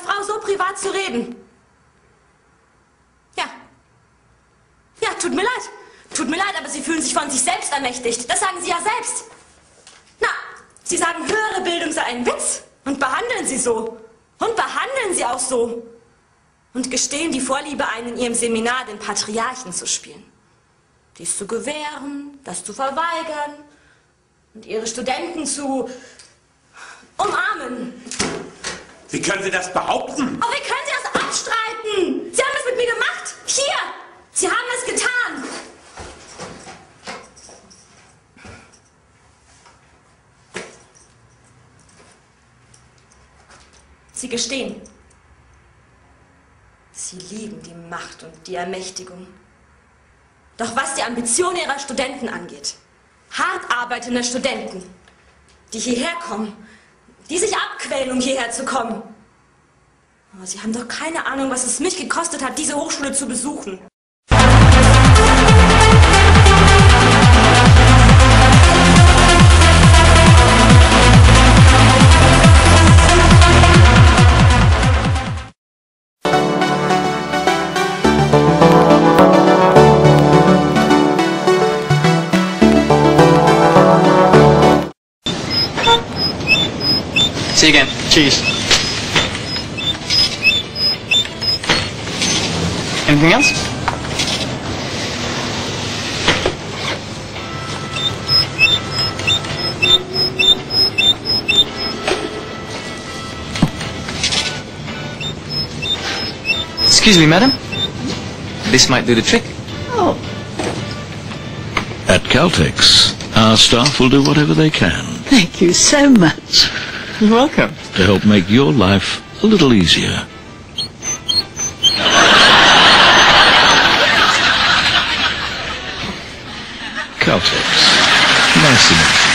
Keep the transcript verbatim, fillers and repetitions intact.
Frau so privat zu reden? Ja. Ja, tut mir leid. Tut mir leid, aber Sie fühlen sich von sich selbst ermächtigt. Das sagen Sie ja selbst. Na, Sie sagen, höhere Bildung sei ein Witz und behandeln Sie so. Und behandeln Sie auch so. Und gestehen die Vorliebe ein, in Ihrem Seminar den Patriarchen zu spielen. Dies zu gewähren, das zu verweigern und Ihre Studenten zu umarmen. Wie können Sie das behaupten? Oh, wie können Sie das abstreiten? Sie haben es mit mir gemacht. Hier, Sie haben es getan. Sie gestehen. Sie lieben die Macht und die Ermächtigung. Doch was die Ambition Ihrer Studenten angeht, hart arbeitende Studenten, die hierher kommen, die sich abquälen, um hierher zu kommen. Aber Sie haben doch keine Ahnung, was es mich gekostet hat, diese Hochschule zu besuchen. See you again. Cheers. Anything else? Excuse me, madam. This might do the trick. Oh. At Caltex, our staff will do whatever they can. Thank you so much. You're welcome. To help make your life a little easier. Caltex. Nice enough.